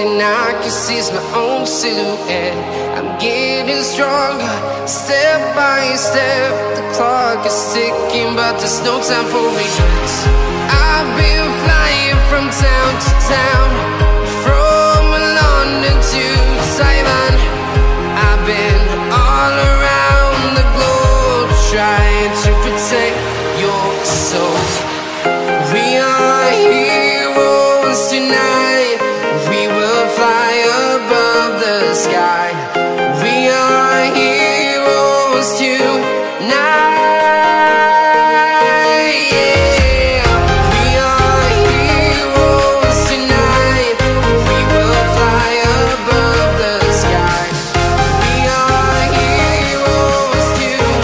and I can see my own silhouette. I'm getting stronger, step by step. The clock is ticking, but there's no time for regrets. I've been flying from town to town, from London to Taiwan. I've been all around the globe, trying to protect your soul. We are heroes tonight. We will fly above the sky. We are heroes tonight.